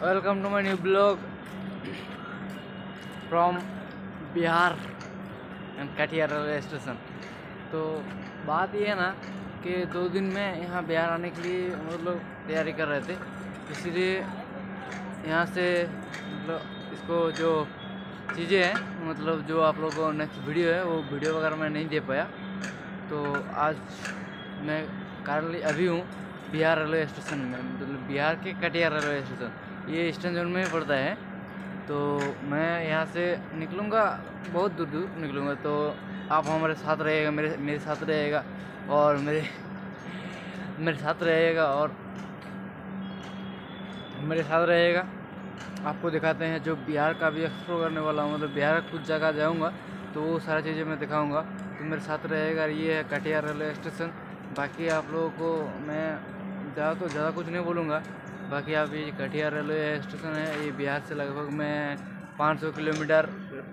Welcome to my new blog from Bihar and Katihar railway station. तो बात ये है ना कि 2 दिन में यहाँ बिहार आने के लिए हम लोग तैयारी कर रहे थे, इसीलिए यहाँ से मतलब इसको जो चीज़ें हैं मतलब जो आप लोगों को नेक्स्ट वीडियो है वो वीडियो वगैरह मैं नहीं दे पाया। तो आज मैं करंटली अभी हूँ बिहार रेलवे स्टेशन में, मतलब बिहार के कटिहार रेलवे स्टेशन, ये ईस्टर्न जोन में पड़ता है। तो मैं यहाँ से निकलूँगा, बहुत दूर दूर निकलूँगा, तो आप हमारे साथ रहिएगा, मेरे साथ रहेगा और मेरे साथ रहेगा और मेरे साथ रहेगा। आपको दिखाते हैं जो बिहार का भी एक्सप्लोर करने वाला हूँ, मतलब बिहार का कुछ जगह जाऊँगा तो वो सारी चीज़ें मैं दिखाऊँगा, तो मेरे साथ रहेगा। ये है कटिहार रेलवे स्टेशन। बाकी आप लोगों को मैं ज़्यादा कुछ नहीं बोलूँगा। बाकी आप ये कटिहार रेलवे स्टेशन है, ये बिहार से लगभग मैं 500 किलोमीटर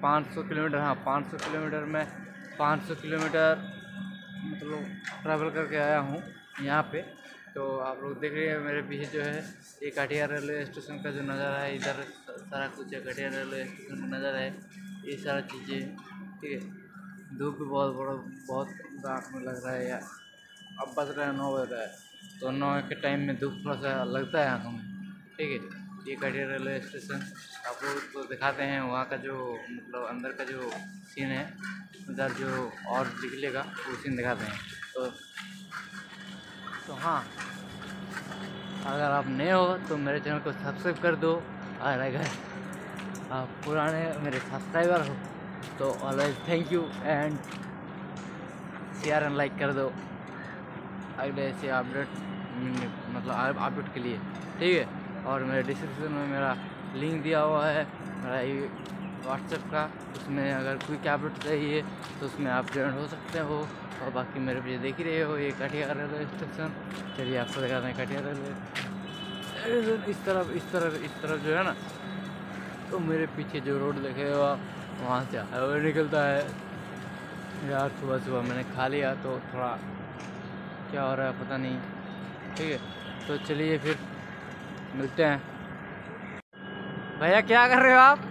में 500 किलोमीटर मतलब ट्रैवल करके आया हूँ यहाँ पे। तो आप लोग देख रहे हैं मेरे पीछे जो है ये कटिहार रेलवे स्टेशन का जो नज़ारा है, इधर सारा कुछ है कटिहार रेलवे स्टेशन का नज़ारा है, ये सारा चीज़ें। ठीक है, धूप भी बहुत रात में लग रहा है यार। अब बज रहा है 9 बज रहा है, तो 9 के टाइम में धूप थोड़ा सा लगता है आँखों में। ठीक है, ये कटिहार रेलवे स्टेशन आप लोग को दिखाते हैं वहाँ का जो मतलब अंदर का जो सीन है, उधर जो और निकलेगा वो सीन दिखाते हैं। तो हाँ, अगर आप नए हो तो मेरे चैनल को सब्सक्राइब कर दो, और अगर आप पुराने मेरे सब्सक्राइबर हो तो always thank you and share and like कर दो अगले ऐसे अपडेट मतलब अपडेट के लिए। ठीक है, और मेरे डिस्क्रिप्शन में मेरा लिंक दिया हुआ है मेरा व्हाट्सएप का, उसमें अगर कोई अपडेट चाहिए तो उसमें आप ज्वाइन हो सकते हो। और बाकी मेरे पीछे देख ही रहे हो ये कटिहार रेलवे स्टेशन। चलिए आपको दिखाते हैं कटिहार रेलवे। इस तरफ जो है ना, तो मेरे पीछे जो रोड देखेगा वहाँ से हाईवे निकलता है यार। सुबह मैंने खा लिया तो थोड़ा क्या हो रहा है पता नहीं। ठीक है, तो चलिए फिर मिलते हैं। भैया क्या कर रहे हो आप,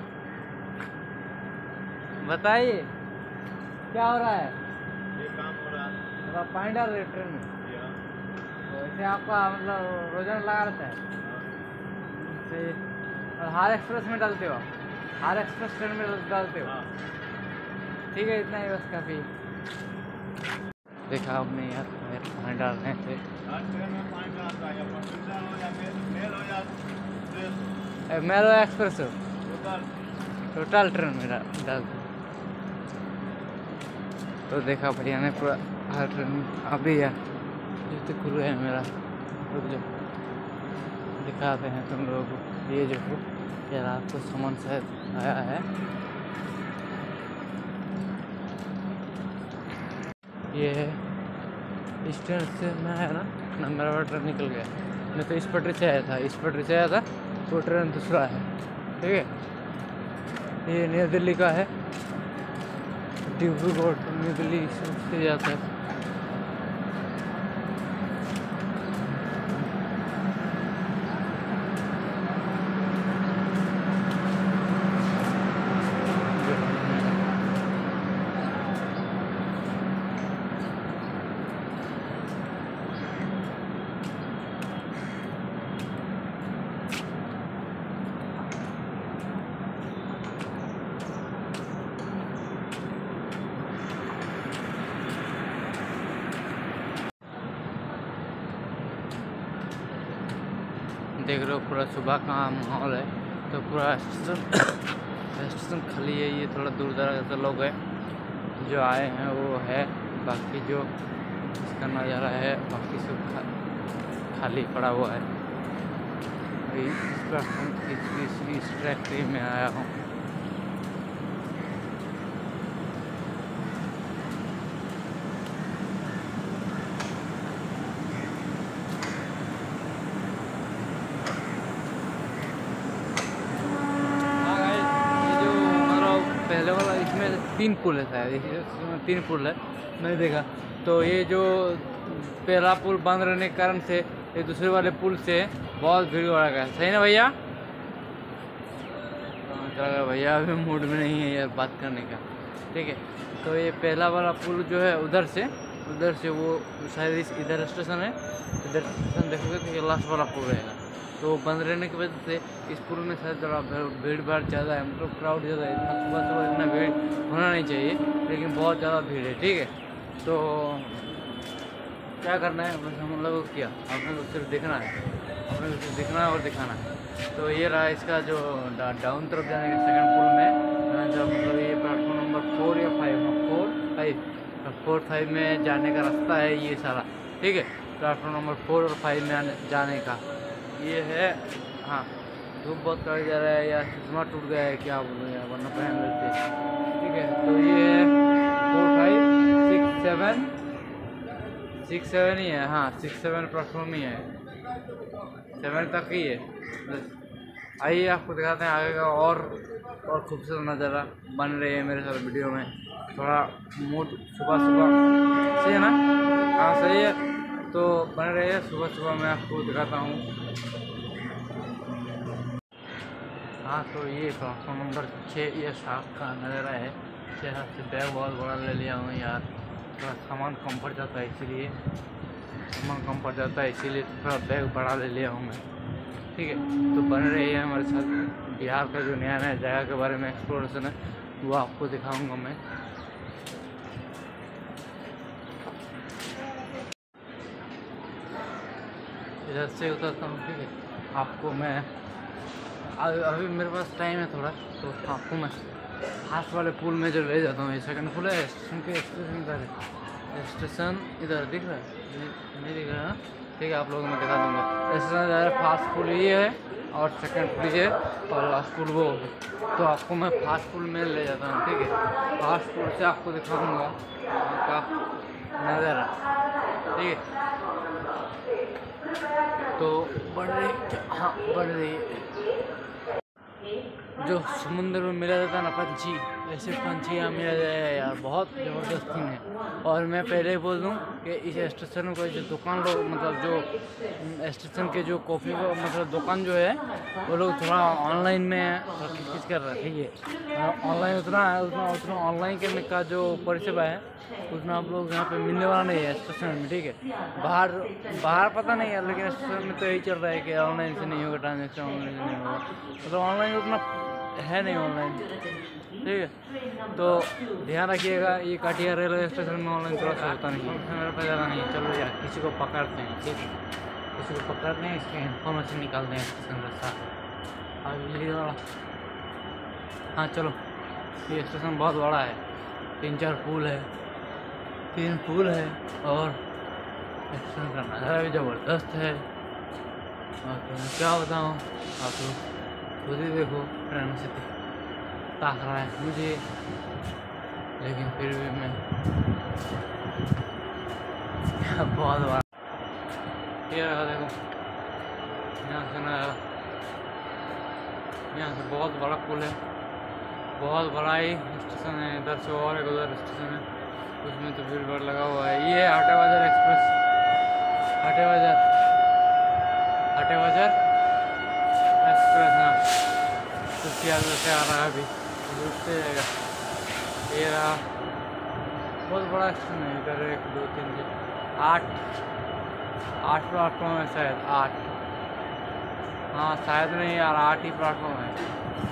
बताइए क्या हो रहा है? ये काम हो रहा है, मतलब पानी डाल रहे ट्रेन में, तो ऐसे आपका मतलब रोजाना लगा रहता है? और हार एक्सप्रेस में डालते हो? हार एक्सप्रेस ट्रेन में डालते हो? ठीक है, इतना ही बस काफ़ी। देखा आपने यार पानी डाल रहे थे। मेल हो एक्सप्रेस हो, टोटल ट्रेन में डालते। तो देखा भैया ने पूरा हर ट्रेन अभी यार जूते खुले है मेरा। रुक जाओ, दिखाते हैं तुम लोगों को। ये जो यार आपको सामान शायद आया है, ये है इस ट्रेन से मैं आया ना मेरा वाला ट्रेन निकल गया। मैं तो इस पटरी से आया था, वो ट्रेन दूसरा है। ठीक है, ये नई दिल्ली का है, डिब्रूगढ़ न्यू दिल्ली से जाता है। देख रहे हो पूरा सुबह का माहौल है, तो पूरा स्टेशन खाली है। ये थोड़ा दूर दराज से लोग हैं जो आए हैं वो है, बाकी जो इसका नज़ारा है बाकी सब खाली पड़ा हुआ है। इस फैक्ट्री में आया हूँ। पहले वाला इसमें 3 पुल है शायद, इसमें 3 पुल है मैंने देखा। तो ये जो पहला पुल बंद रहने के कारण से ये दूसरे वाले पुल से बहुत भीड़ हो रहा है। सही ना भैया? चला गया भैया अभी मूड में नहीं है यार बात करने का, ठीक है। तो ये पहला वाला पुल जो है उधर से वो शायद इधर स्टेशन है, इधर स्टेशन देखोगे तो ये लास्ट वाला पुल रहेगा। तो बंद रहने की वजह से इस पुल में शायद थोड़ा भीड़ भाड़ ज़्यादा है, मतलब क्राउड ज़्यादा है। इतना सुबह इतना भीड़ होना नहीं चाहिए, लेकिन बहुत ज़्यादा भीड़ है, ठीक है। तो क्या करना है बस हम लोगों को, क्या आपने को सिर्फ देखना है, आपने को सिर्फ देखना है और दिखाना है। तो ये रहा इसका जो डाउन तरफ जाने का सेकंड पुल में, जब मतलब ये प्लेटफॉर्म नंबर 4 या 5 में जाने का रास्ता है ये सारा, ठीक है। प्लेटफॉर्म नंबर 4 और 5 में जाने का ये है। हाँ, धूप बहुत कड़ जा रहा है या चश्मा टूट गया है क्या बोलूँ यार, वरना पहन लेते, ठीक है। तो ये है 4, 5, 6, 7 ही है। हाँ 6, 7 प्लेटफॉर्म ही है, 7 तक ही है। आइए आपको दिखाते हैं आगे का और खूबसूरत नज़ारा बन रही है मेरे साथ वीडियो में। थोड़ा मूड सुबह सही है ना? हाँ सही है, तो बने रहिए। सुबह मैं आपको दिखाता हूँ। हाँ तो ये प्लेटफॉर्म नंबर 6 ये शाख का नज़ारा है। शहर से बैग बहुत बड़ा ले लिया हूँ यार, थोड़ा सामान कम पड़ जाता है इसीलिए थोड़ा बैग बड़ा ले लिया हूँ मैं, ठीक है। तो बने रहिए हमारे साथ। बिहार का जो नया जगह के बारे में एक्सप्लोरेशन है वो आपको दिखाऊंगा मैं। इधर से उतरता हूँ, ठीक है। आपको मैं अभी मेरे पास टाइम है थोड़ा, तो आपको मैं फास्ट वाले पुल में जो ले जाता हूँ। ये सेकंड पुल है स्टेशन इधर दिख रहा है, नहीं दिख रहा है, ठीक है। आप लोगों को मैं दिखा दूँगा। स्टेशन फास्ट पुल ये है और सेकंड पुल ये और लास्ट पुल वो है। तो आपको मैं फास्ट पुल में ले जाता हूँ, ठीक है। फास्ट पुल से आपको दिखाऊँगा का नज़ारा, ठीक है। तो बढ़ रही जो समुद्र में मिला जाता है ना पंछी, ऐसे पंछी यहाँ मिला जाएगा यार, बहुत ज़बरदस्त सीन है। और मैं पहले ही बोल दूँ कि इस स्टेशन को जो दुकान लोग, मतलब जो स्टेशन के जो कॉफ़ी मतलब दुकान जो है वो लोग थोड़ा ऑनलाइन में किच कर रहे हैं, ठीक है। ऑनलाइन उतना ऑनलाइन करने का जो परिसेवा है उतना आप लोग यहाँ पे मिलने वाला नहीं है स्टेशन में, ठीक है। बाहर पता नहीं है, लेकिन स्टेशन में तो यही चल रहा है कि ऑनलाइन से नहीं होगा ट्रांजेक्शन, ऑनलाइन से नहीं होगा, मतलब ऑनलाइन उतना है नहीं ऑनलाइन, ठीक है। तो ध्यान रखिएगा, ये काटिया रेलवे स्टेशन में ऑनलाइन थोड़ा सा होता नहीं है। मेरे पास ज़्यादा नहीं है। चलो यार किसी को पकड़ते हैं, ठीक है, किसी को पकड़ते हैं, इसके इन्फॉर्मेशन निकालते हैं स्टेशन का साथ। अभी हाँ चलो, ये स्टेशन बहुत बड़ा है, 3 पुल है और स्टेशन का नज़ारा भी ज़बरदस्त है। और क्या बताऊँ, आप लोग खुद ही देखो, ट्रेन से ताक रहा है मुझे, लेकिन फिर भी मैं बहुत बड़ा ये रहा, देखो यहाँ से बहुत बड़ा पुल है, बहुत बड़ा ही स्टेशन है। इधर से और एक उधर स्टेशन है, उसमें तो भीड़ भाड़ लगा हुआ है। ये हाटे बाजार एक्सप्रेस, हाटे बाजार एक्सप्रेस, हाँ तो से आ रहा है अभी, रुकते जाएगा। ये रहा, बहुत बड़ा स्टेशन है। इधर 1, 2, 3, 4, 8 प्लेटफॉर्म है शायद, 8, हाँ शायद नहीं यार, 8 ही प्लेटफॉर्म है।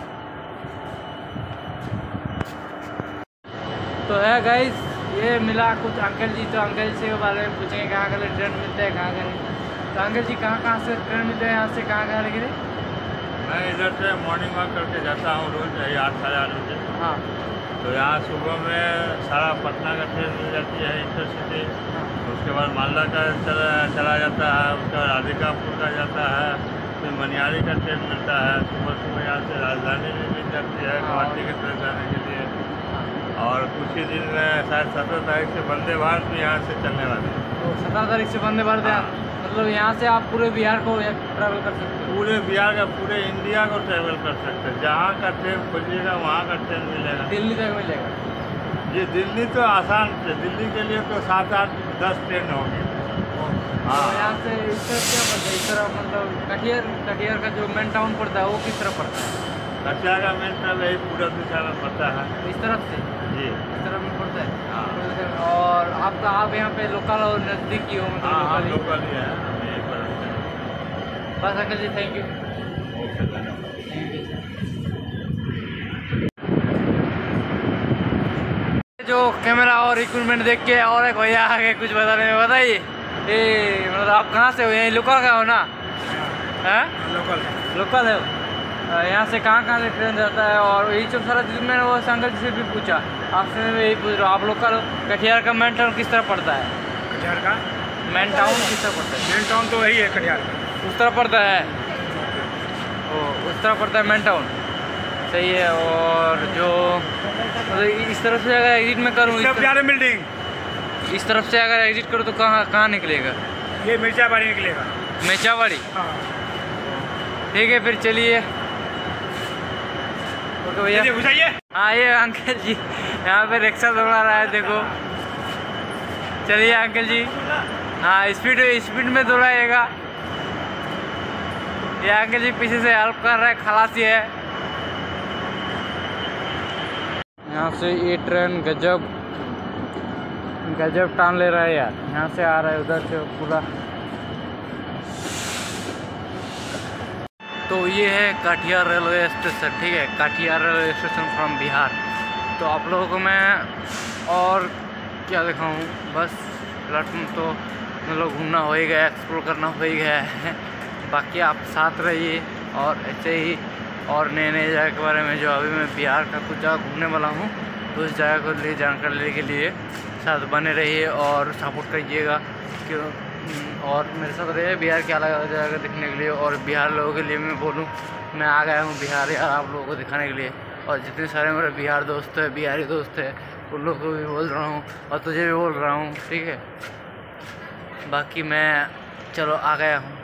तो है गाइस, ये मिला कुछ अंकल जी, तो अंकल जी के बारे में पूछेंगे कहाँ का ट्रेन मिलते हैं, कहाँ का नहीं। तो अंकल जी कहाँ से ट्रेन मिलते हैं, यहाँ से कहाँ लेके? मैं इधर से मॉर्निंग वॉक करके जाता हूँ रोज़ 8, साढ़े 8 बजे। हाँ तो यहाँ सुबह में सारा पटना का ट्रेन मिल जाती है इंटरसिटी। हाँ। उसके बाद मालदा का चला जाता है, उसके बाद राधिकापुर का जाता है, फिर मनियारी का ट्रेन मिलता है। सुबह यहाँ से राजधानी भी मिल जाती है गुवाहाटी के ट्रेन जाने के लिए। और कुछ ही दिन में शायद 17 तारीख से वंदे भारत भी यहाँ से चलने वाली है। तो 17 तारीख से वंदे भारत, मतलब यहाँ से आप पूरे बिहार को ट्रैवल कर सकते हैं? पूरे बिहार का, पूरे इंडिया को ट्रैवल कर सकते हैं। जहाँ का ट्रेन खोजिएगा वहाँ का ट्रेन मिलेगा। दिल्ली तक मिलेगा? ये दिल्ली तो आसान है, दिल्ली के लिए तो 7, 8, 10 ट्रेन होगी। हाँ, यहाँ से इस तरफ क्या पड़ता है? इस तरफ मतलब कटिहार का जो मेन टाउन पड़ता है वो किस तरफ पड़ता है? कटिहार का मेन तरफ यही पूरब दिशा में पड़ता है इस तरफ से, जी। इस तरफ में पड़ता है। हाँ और आपका आप यहाँ पे लोकल और नज़दीकी हो, मतलब हाँ लोकल ही? लोकल ही है, हम यहीं पर रहते हैं। बस uncle ji, thank you. Okay धन्यवाद। जो कैमरा और इक्विपमेंट देख के और एक भैया आगे कुछ बताने में, बताइए। ये मतलब आप कहाँ से हो? यहीं लोकल का हो ना? हैं? लोकल है। यहाँ से कहाँ से ट्रेन जाता है? और यही सब सारा चीज़ मैंने वो संगत जी से भी पूछा, आपसे मैं यही पूछ रहा हूँ। आप लोकल हो? कटिहार का मेन टाउन किस तरह पड़ता है? कटिहार का मेन टाउन किस तरह पड़ता है? मेन टाउन तो वही है कटिहार का। उस तरह पड़ता है, ओ उस तरह पड़ता है मेन टाउन, सही है। और जो मतलब इस तरफ से अगर एग्जिट में करूँ, बिल्डिंग इस तरफ से अगर एग्जिट करूँ तो कहाँ निकलेगा? ये मिर्चाबाड़ी निकलेगा। मिर्चाबाड़ी, हाँ ठीक है, फिर चलिए। ओके भैया, घुसाइए। हाँ ये अंकल जी यहाँ पे रिक्शा दौड़ा रहा है, देखो। चलिए अंकल जी, हाँ स्पीड में दौड़ाइएगा। ये अंकल जी पीछे से हेल्प कर रहा है, खलासी है। यहाँ से ये ट्रेन गजब टान ले रहा है यार। यहाँ से आ रहा है, उधर से पूरा। तो ये है कटिहार रेलवे स्टेशन, ठीक है, Katihar railway station from Bihar. तो आप लोगों को मैं और क्या दिखाऊं, बस प्लेटफॉर्म तो मतलब घूमना हो ही गया, एक्सप्लोर करना हो ही गया है। बाकी आप साथ रहिए और ऐसे ही और नए जगह के बारे में, जो अभी मैं बिहार का कुछ जगह घूमने वाला हूँ, तो उस जगह को लिए जानकारी लेने के लिए साथ बने रहिए और सपोर्ट करिएगा। क्यों और मेरे साथ रहिए बिहार के अलग अलग जगह देखने के लिए। और बिहार लोगों के लिए मैं बोलूँ, मैं आ गया हूँ बिहार यार आप लोगों को दिखाने के लिए। और जितने सारे मेरे बिहार दोस्त है, बिहारी दोस्त है, उन लोगों को भी बोल रहा हूँ और तुझे भी बोल रहा हूँ, ठीक है। बाकी मैं चलो आ गया हूँ।